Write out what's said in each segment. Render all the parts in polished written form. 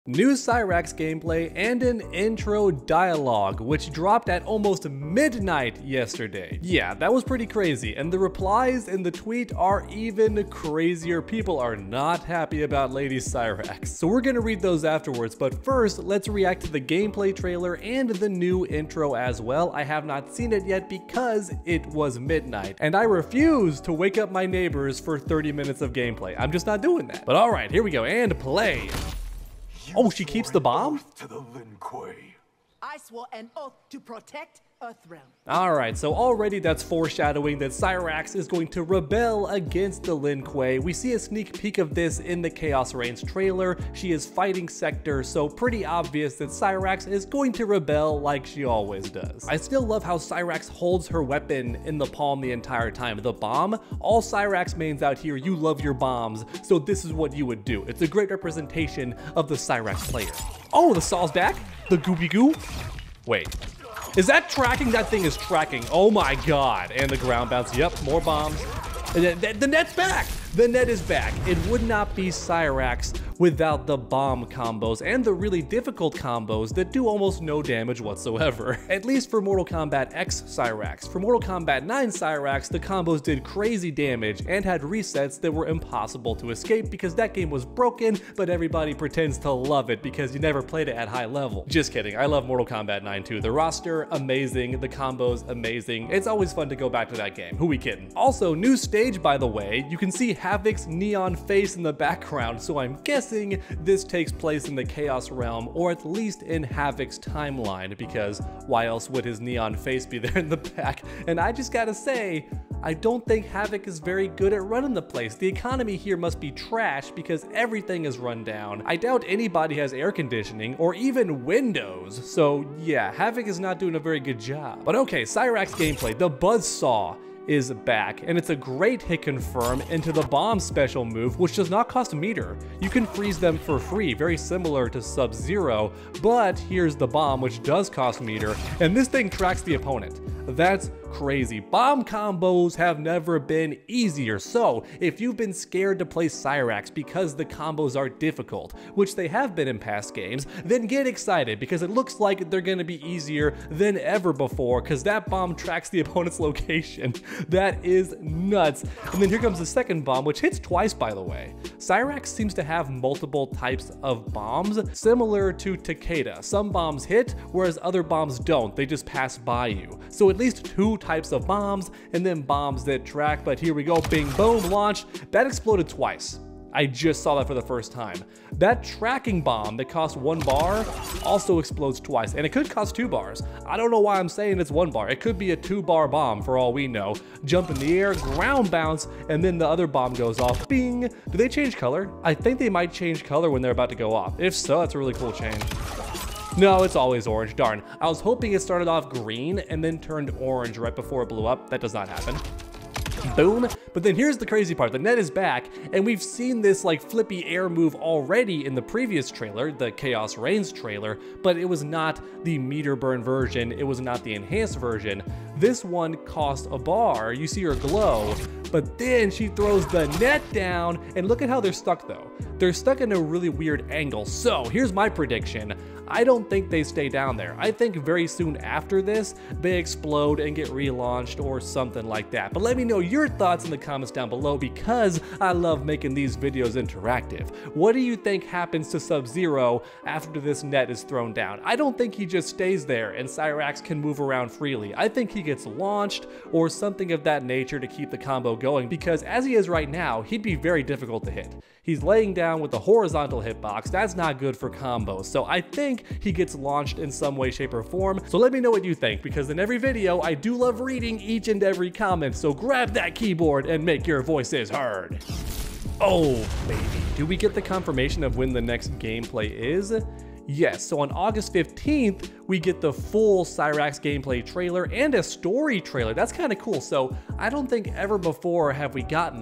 New Cyrax gameplay and an intro dialogue, which dropped at almost midnight yesterday. Yeah, that was pretty crazy, and the replies in the tweet are even crazier. People are not happy about Lady Cyrax. So we're gonna read those afterwards, but first, let's react to the gameplay trailer and the new intro as well. I have not seen it yet because it was midnight, and I refuse to wake up my neighbors for 30 minutes of gameplay. I'm just not doing that. But alright, here we go, and play. Oh, she keeps the bomb? To the Lin Kuei. I swore an oath to protect Earthrealm. Alright, so already that's foreshadowing that Cyrax is going to rebel against the Lin Kuei. We see a sneak peek of this in the Chaos Reigns trailer. She is fighting Sector, so pretty obvious that Cyrax is going to rebel like she always does. I still love how Cyrax holds her weapon in the palm the entire time. The bomb, all Cyrax mains out here, you love your bombs, so this is what you would do. It's a great representation of the Cyrax player. Oh, the saw's back? The goopy goo? Wait. Is that tracking? That thing is tracking. Oh my god. And the ground bounce. Yep, more bombs. And the net's back. The net is back. It would not be Cyrax without the bomb combos and the really difficult combos that do almost no damage whatsoever. At least for Mortal Kombat X Cyrax. For Mortal Kombat 9 Cyrax, the combos did crazy damage and had resets that were impossible to escape because that game was broken, but everybody pretends to love it because you never played it at high level. Just kidding, I love Mortal Kombat 9 too. The roster, amazing. The combos, amazing. It's always fun to go back to that game. Who we kidding? Also, new stage, by the way. You can see Havoc's neon face in the background, so I'm guessing this takes place in the Chaos Realm, or at least in Havoc's timeline, because why else would his neon face be there in the back? And I just gotta say, I don't think Havoc is very good at running the place. The economy here must be trash because everything is run down. I doubt anybody has air conditioning or even windows. So yeah, Havoc is not doing a very good job. But okay, Cyrax gameplay, the buzzsaw is back, and it's a great hit confirm into the bomb special move, which does not cost a meter. You can freeze them for free, very similar to Sub-Zero, but here's the bomb, which does cost a meter, and this thing tracks the opponent. That's crazy. Bomb combos have never been easier, so if you've been scared to play Cyrax because the combos are difficult, which they have been in past games, then get excited because it looks like they're gonna be easier than ever before because that bomb tracks the opponent's location. That is nuts. And then here comes the second bomb, which hits twice, by the way. Cyrax seems to have multiple types of bombs, similar to Takeda. Some bombs hit, whereas other bombs don't. They just pass by you. So at least two types of bombs, and then bombs that track. But here we go, bing, boom, launch. That exploded twice. I just saw that for the first time. That tracking bomb that cost 1 bar also explodes twice, and it could cost 2 bars. I don't know why I'm saying it's 1 bar. It could be a 2-bar bomb for all we know. Jump in the air, ground bounce, and then the other bomb goes off. Bing! Do they change color? I think they might change color when they're about to go off. If so, that's a really cool change. No, it's always orange. Darn. I was hoping it started off green and then turned orange right before it blew up. That does not happen. Boom. But then here's the crazy part. The net is back, and we've seen this like flippy air move already in the previous trailer, the Chaos Reigns trailer, but it was not the meter burn version. It was not the enhanced version. This one cost a bar. You see her glow, but then she throws the net down, and look at how they're stuck though. They're stuck in a really weird angle. So here's my prediction. I don't think they stay down there. I think very soon after this, they explode and get relaunched or something like that. But let me know your thoughts in the comments down below because I love making these videos interactive. What do you think happens to Sub-Zero after this net is thrown down? I don't think he just stays there and Cyrax can move around freely. I think he gets launched or something of that nature to keep the combo going because as he is right now, he'd be very difficult to hit. He's laying down with a horizontal hitbox. That's not good for combos. So I think he gets launched in some way, shape, or form. So let me know what you think, because in every video, I do love reading each and every comment. So grab that keyboard and make your voices heard. Oh, baby. Do we get the confirmation of when the next gameplay is? Yes, so on August 15th, we get the full Cyrax gameplay trailer and a story trailer. That's kind of cool. So I don't think ever before have we gotten that.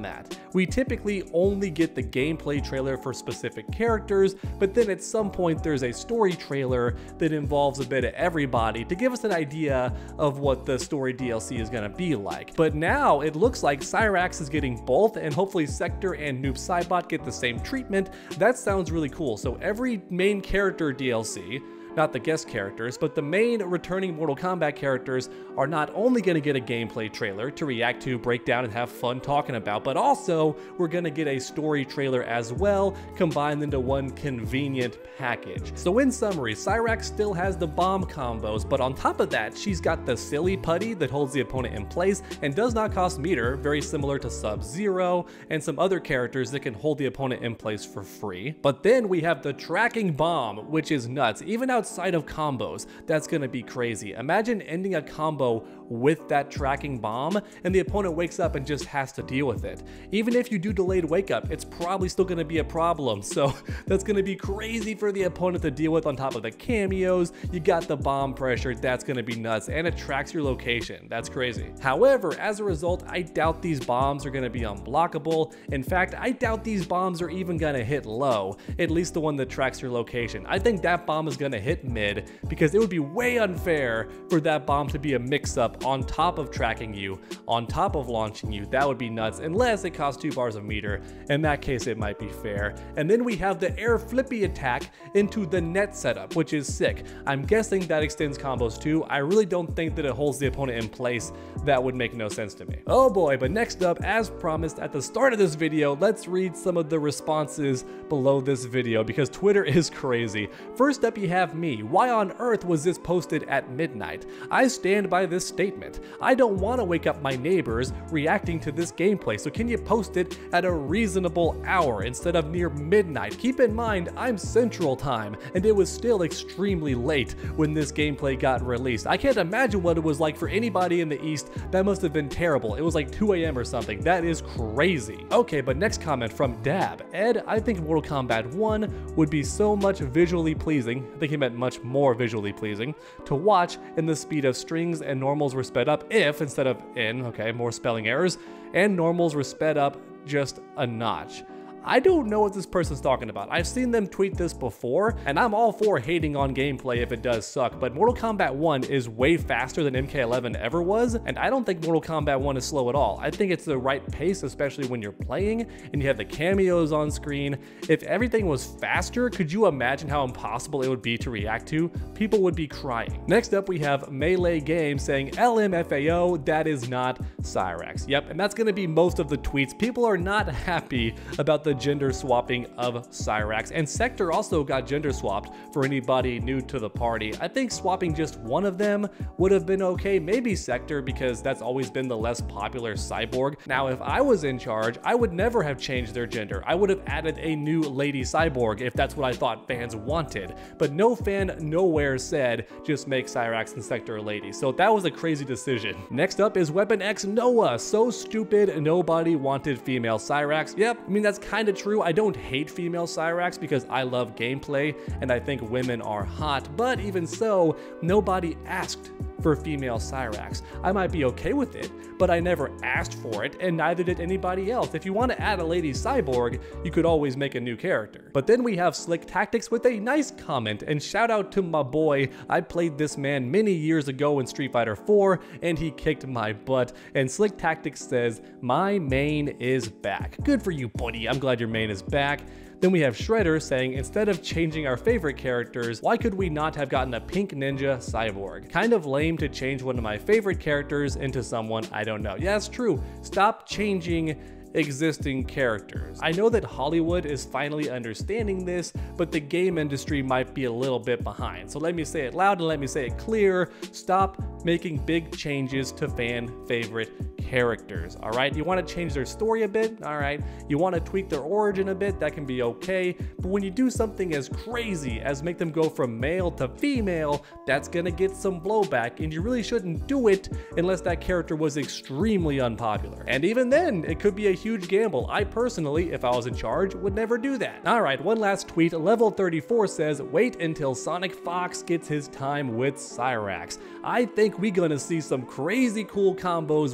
we typically only get the gameplay trailer for specific characters, but then at some point there's a story trailer that involves a bit of everybody to give us an idea of what the story DLC is gonna be like. But now it looks like Cyrax is getting both, and hopefully Sector and Noob Saibot get the same treatment. That sounds really cool. So every main character DLC, not the guest characters, but the main returning Mortal Kombat characters are not only going to get a gameplay trailer to react to, break down, and have fun talking about, but also we're going to get a story trailer as well, combined into one convenient package. So in summary, Cyrax still has the bomb combos, but on top of that, she's got the silly putty that holds the opponent in place and does not cost meter, very similar to Sub-Zero and some other characters that can hold the opponent in place for free. But then we have the tracking bomb, which is nuts. Even outside of combos, that's gonna be crazy. Imagine ending a combo with that tracking bomb and the opponent wakes up and just has to deal with it. Even if you do delayed wake up, it's probably still gonna be a problem. So that's gonna be crazy for the opponent to deal with. On top of the cameos, you got the bomb pressure, that's gonna be nuts, and it tracks your location. That's crazy. However, as a result, I doubt these bombs are gonna be unblockable. In fact, I doubt these bombs are even gonna hit low, at least the one that tracks your location. I think that bomb is gonna hit mid, because it would be way unfair for that bomb to be a mix-up on top of tracking you, on top of launching you. That would be nuts, unless it costs 2 bars of meter. In that case, it might be fair. And then we have the air flippy attack into the net setup, which is sick. I'm guessing that extends combos too. I really don't think that it holds the opponent in place. That would make no sense to me. Oh boy, but next up, as promised at the start of this video, let's read some of the responses below this video, because Twitter is crazy. First up, you have me. Why on earth was this posted at midnight? I stand by this statement. I don't want to wake up my neighbors reacting to this gameplay, so can you post it at a reasonable hour instead of near midnight? Keep in mind, I'm Central Time, and it was still extremely late when this gameplay got released. I can't imagine what it was like for anybody in the East. That must have been terrible. It was like 2 AM or something. That is crazy. Okay, but next comment from Dab. Ed, I think Mortal Kombat 1 would be so much visually pleasing, I think he meant much more visually pleasing, to watch, and the speed of strings and normals were sped up if, instead of in, okay, more spelling errors, and normals were sped up just a notch. I don't know what this person's talking about. I've seen them tweet this before, and I'm all for hating on gameplay if it does suck, but Mortal Kombat 1 is way faster than MK11 ever was, and I don't think Mortal Kombat 1 is slow at all. I think it's the right pace, especially when you're playing, and you have the cameos on screen. If everything was faster, could you imagine how impossible it would be to react to? People would be crying. Next up, we have Melee Games saying, LMFAO, that is not Cyrax. Yep, and that's gonna be most of the tweets. People are not happy about the gender swapping of Cyrax, and Sector also got gender swapped for anybody new to the party. I think swapping just one of them would have been okay, maybe Sector, because that's always been the less popular cyborg. Now, if I was in charge, I would never have changed their gender. I would have added a new lady cyborg if that's what I thought fans wanted, but no fan nowhere said just make Cyrax and Sector a lady, so that was a crazy decision. Next up is Weapon X Noah. So stupid, nobody wanted female Cyrax. Yep, I mean, that's kind of true. I don't hate female Cyrax because I love gameplay and I think women are hot, but even so, nobody asked for female Cyrax. I might be okay with it, but I never asked for it, and neither did anybody else. If you want to add a lady cyborg, you could always make a new character. But then we have Slick Tactics with a nice comment, and shout out to my boy. I played this man many years ago in Street Fighter 4, and he kicked my butt. And Slick Tactics says, my main is back. Good for you, buddy. I'm glad your main is back. Then we have Shredder saying, instead of changing our favorite characters, why could we not have gotten a pink ninja cyborg? Kind of lame to change one of my favorite characters into someone I don't know. Yeah, it's true. Stop changing existing characters. I know that Hollywood is finally understanding this, but the game industry might be a little bit behind. So let me say it loud and let me say it clear. Stop making big changes to fan favorite characters, all right? You want to change their story a bit, all right? You want to tweak their origin a bit, that can be okay. But when you do something as crazy as make them go from male to female, that's gonna get some blowback, and you really shouldn't do it unless that character was extremely unpopular. And even then, it could be a huge gamble. I personally, if I was in charge, would never do that. All right, one last tweet. Level 34 says, wait until Sonic Fox gets his time with Cyrax. I think we're gonna see some crazy cool combos with this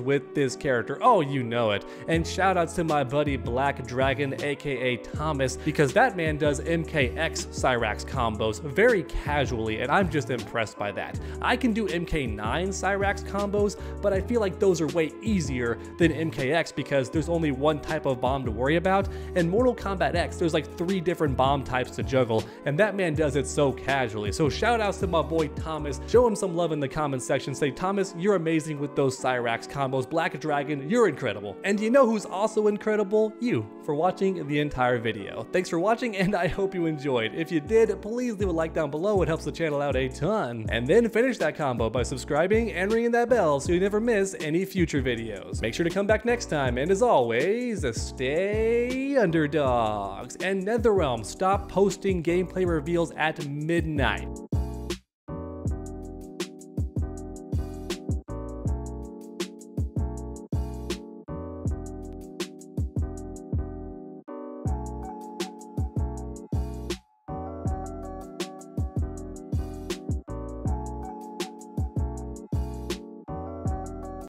this character. Oh, you know it. And shoutouts to my buddy Black Dragon, aka Thomas, because that man does MKX Cyrax combos very casually, and I'm just impressed by that. I can do MK9 Cyrax combos, but I feel like those are way easier than MKX because there's only one type of bomb to worry about. In Mortal Kombat X, there's like 3 different bomb types to juggle, and that man does it so casually. So shoutouts to my boy Thomas. Show him some love in the comment section. Say, Thomas, you're amazing with those Cyrax combos. Black Dragon, you're incredible. And you know who's also incredible? You, for watching the entire video. Thanks for watching, and I hope you enjoyed. If you did, please leave a like down below. It helps the channel out a ton. And then finish that combo by subscribing and ringing that bell so you never miss any future videos. Make sure to come back next time, and as always, stay underdogs. And NetherRealm, stop posting gameplay reveals at midnight.